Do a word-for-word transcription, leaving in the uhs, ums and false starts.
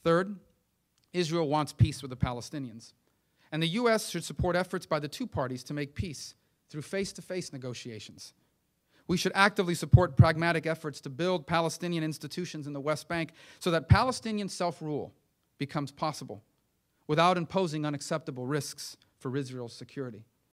Third, Israel wants peace with the Palestinians, and the U S should support efforts by the two parties to make peace through face-to-face negotiations. We should actively support pragmatic efforts to build Palestinian institutions in the West Bank so that Palestinian self-rule becomes possible without imposing unacceptable risks for Israel's security.